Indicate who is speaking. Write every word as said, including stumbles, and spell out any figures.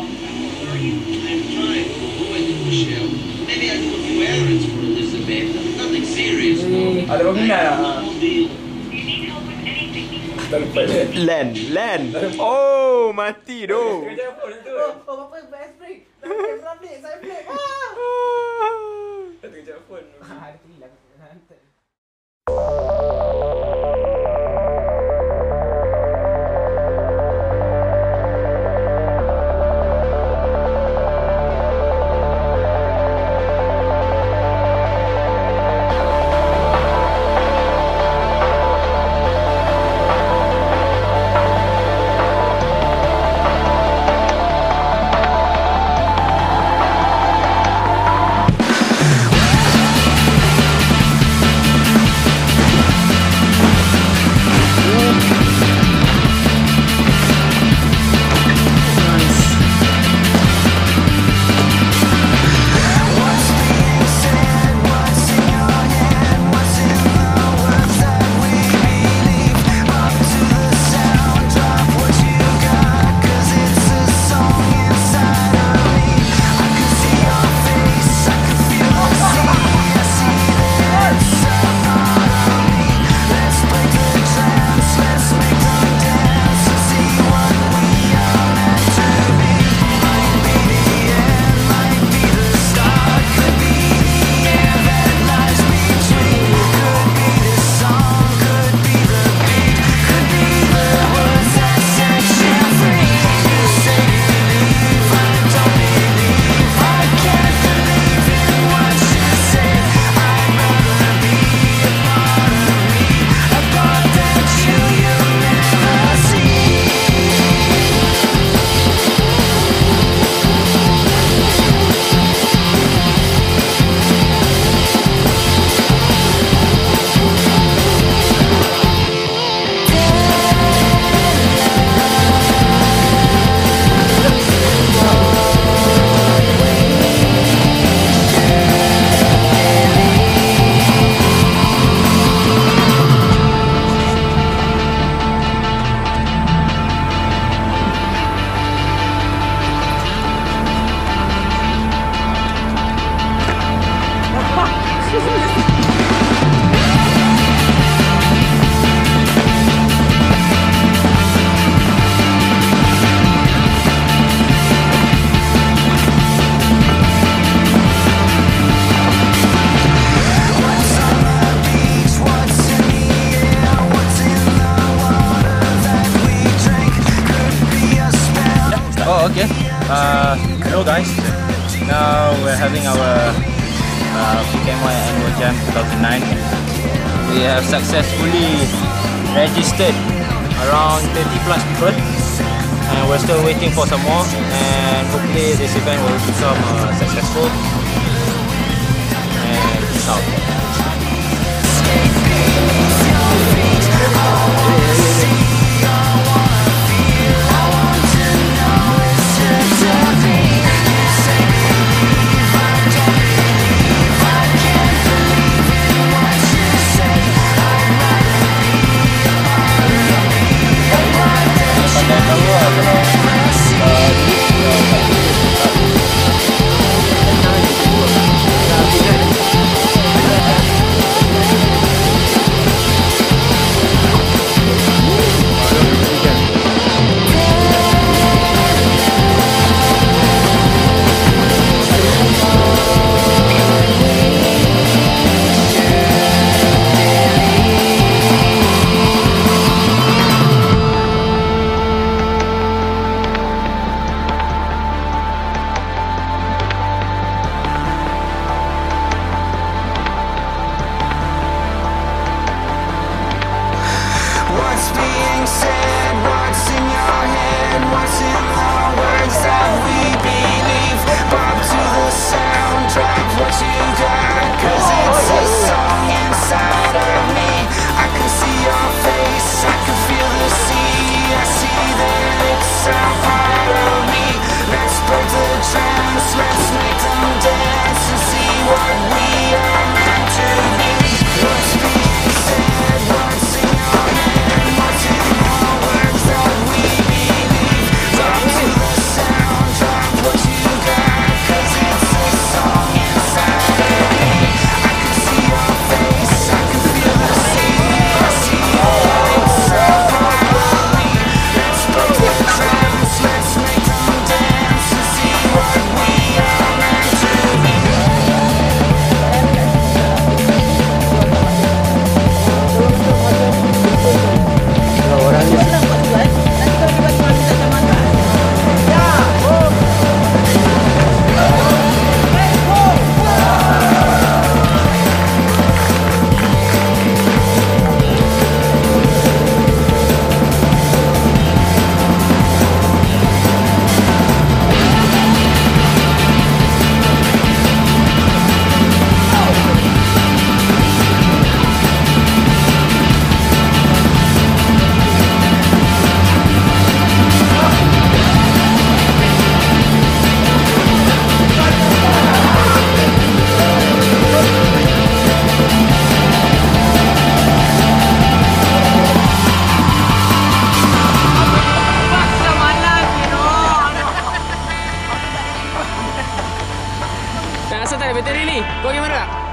Speaker 1: Ada peminat lah. Tak lupa dia.
Speaker 2: Land, land. Oh, mati tu.
Speaker 1: Kerja apa tu?
Speaker 3: Oh, apa best break? Kamera break, saya break.
Speaker 1: Tak kerja phone.
Speaker 3: Ada tu hilang.
Speaker 4: Okay. Uh, hello guys. Now we're having our uh, P K M Y Annual Jam two thousand nine. We have successfully registered around thirty plus people, and we're still waiting for some more. And hopefully this event will become uh, successful. And peace out.
Speaker 5: Sound Kau gimana?